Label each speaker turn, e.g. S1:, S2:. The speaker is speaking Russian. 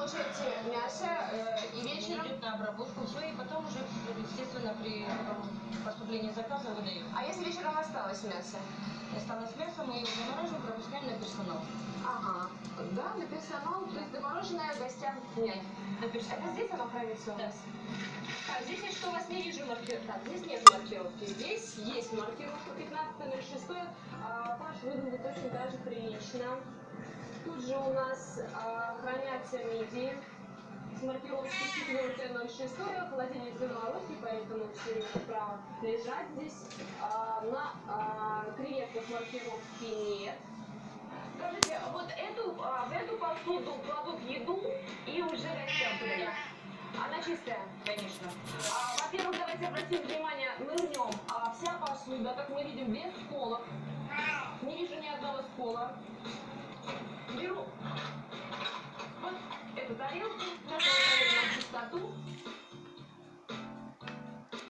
S1: кушаете мясо и вечером?
S2: Идет на обработку, все, и потом уже, естественно, при поступлении заказа выдаем.
S1: А если вечером осталось мясо?
S2: Осталось мясо, мы его замораживаем, пропускаем на персонал.
S1: Ага, да, на персонал, то есть замороженное гостям снять.
S2: На персонал.
S1: Это здесь оно хранится у
S2: Да.
S1: нас? Так, здесь я что у вас не вижу маркировки. Так, здесь нет маркировки. Здесь есть маркировка 15.06. Паш выглядит очень даже прилично. Тут же у нас хранятся мидии с маркировкой 4.06. Холодильник для молочки, поэтому все имеют право лежать здесь. На креветках маркировки нет. Скажите, вот в эту посуду кладут еду и уже гостям подают? Она чистая?
S2: Конечно.
S1: Во-первых, давайте обратим внимание, нырнем. Вся посуда, как мы видим, без сколов. Не вижу ни одного скола. Беру вот эту тарелку,